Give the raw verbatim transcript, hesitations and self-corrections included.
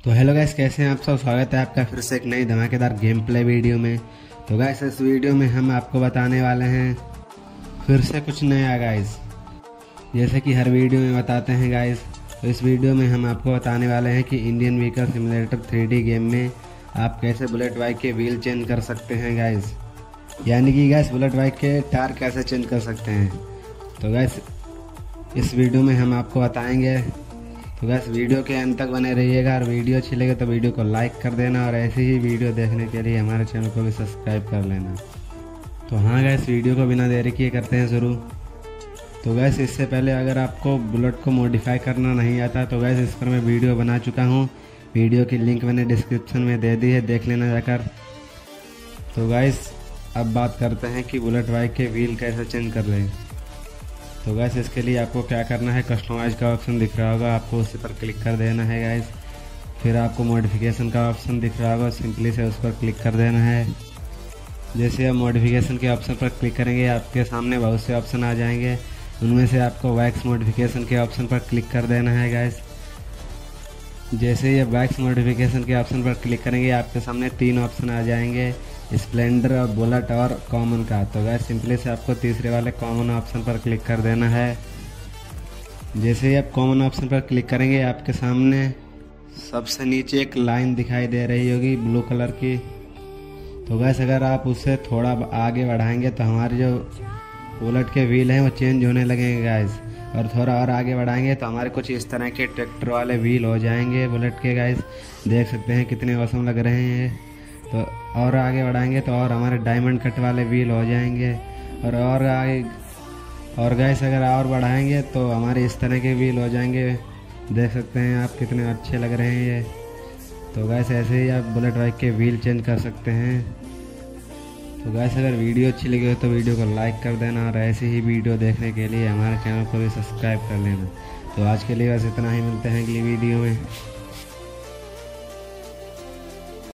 तो hello guys, कैसे हैं आप सब। स्वागत है आपका फिर से एक नई धमाकेदार गेम प्ले वीडियो में। तो गाइस इस वीडियो में हम आपको बताने वाले हैं फिर से कुछ नया गाइस, जैसे कि हर वीडियो में बताते हैं गाइस। तो इस वीडियो में हम आपको बताने वाले हैं कि Indian vehicle simulator three D game में आप कैसे बुलेट बाइक के व्हील चेंज कर सकते हैं गाइस, यानी कि गाइस बुलेट बाइक के टायर कैसे चेंज कर सकते हैं। तो गाइस इस वीडियो में हम आपको बताएंगे। तो गाइस वीडियो के अंत तक बने रहिएगा, और वीडियो अच्छी लगे तो वीडियो को लाइक कर देना, और ऐसी ही वीडियो देखने के लिए हमारे चैनल को भी सब्सक्राइब कर लेना। तो हाँ गाइस, वीडियो को बिना देरी किए करते हैं शुरू। तो गाइस इससे पहले अगर आपको बुलेट को मॉडिफाई करना नहीं आता तो गाइस इस पर मैं वीडियो बना चुका हूँ। वीडियो की लिंक मैंने डिस्क्रिप्शन में दे दी है, देख लेना जाकर। तो गाइस अब बात करते हैं कि बुलेट बाइक के व्हील कैसे चेंज कर लें। तो गाइस इसके लिए आपको क्या करना है, कस्टमाइज का ऑप्शन दिख रहा होगा, आपको उसी पर क्लिक कर देना है गाइस। फिर आपको मॉडिफिकेशन का ऑप्शन दिख रहा होगा, सिंपली से उस पर क्लिक कर देना है। जैसे आप मॉडिफिकेशन के ऑप्शन पर क्लिक करेंगे आपके सामने बहुत से ऑप्शन आ जाएंगे, उनमें से आपको वैक्स मॉडिफिकेशन के ऑप्शन पर क्लिक कर देना है गाइस। जैसे ये वैक्स मॉडिफिकेशन के ऑप्शन पर क्लिक करेंगे आपके सामने तीन ऑप्शन आ जाएंगे, स्प्लेंडर और बुलेट और कॉमन का। तो गाइस सिंपली से आपको तीसरे वाले कॉमन ऑप्शन पर क्लिक कर देना है। जैसे ही आप कॉमन ऑप्शन पर क्लिक करेंगे आपके सामने सबसे नीचे एक लाइन दिखाई दे रही होगी ब्लू कलर की। तो गाइस अगर आप उससे थोड़ा आगे बढ़ाएंगे तो हमारे जो बुलेट के व्हील हैं वो चेंज होने लगेंगे गाइस, और थोड़ा और आगे बढ़ाएंगे तो हमारे कुछ इस तरह के ट्रैक्टर वाले व्हील हो जाएंगे बुलेट के गाइस। देख सकते हैं कितने औसम लग रहे हैं। तो और आगे बढ़ाएंगे तो और हमारे डायमंड कट वाले व्हील हो जाएंगे, और और आगे और गाइस अगर और बढ़ाएंगे तो हमारे इस तरह के व्हील हो जाएंगे। देख सकते हैं आप कितने अच्छे लग रहे हैं ये। तो गाइस ऐसे ही आप बुलेट बाइक के व्हील चेंज कर सकते हैं। तो गाइस अगर वीडियो अच्छी लगी हो तो वीडियो को लाइक कर देना, और ऐसी ही वीडियो देखने के लिए हमारे चैनल को भी सब्सक्राइब कर लेना। तो आज के लिए बस इतना ही, मिलते हैं अगली वीडियो में।